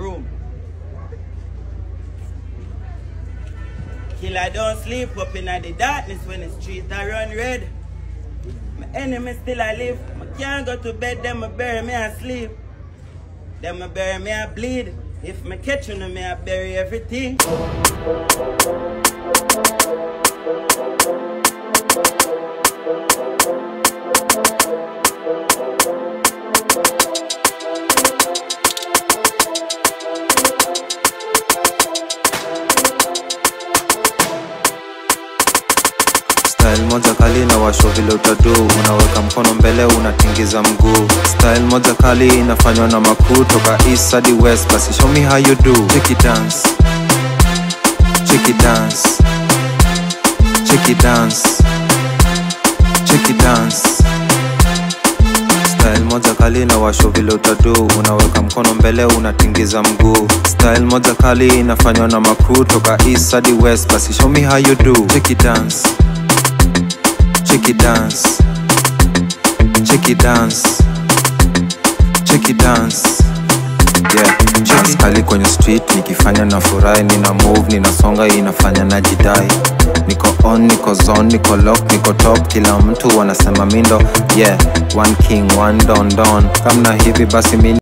room. Killer don't sleep up in the darkness when the streets are run red. My enemy still alive. I can't go to bed, them bury me asleep. Them bury me I bleed. If me catch you, me I bury everything. Style moja kali na washo vile utadu. Unaweka mkono mbele unatingiza mguu. Style moja kali inafanywa na makuu. Toka east hadi west basi show me how you do. Check it dance, check it dance, check it dance, check it dance. Style moja kali na washo vile utadu. Unaweka mkono mbele unatingiza mguu. Style moja kali inafanywa na makuu. Toka east hadi west basi show me how you do. Check it dance, check it dance, check it dance, check it dance. Yeah, dance kali kwenye street nikifanya na furahi. Nina move, ninasonga inafanya na jidai. Niko on, niko zone, niko lock, niko top. Kila mtu wanasema mindo. Yeah, one king, one don don. Kama hivi basi mimi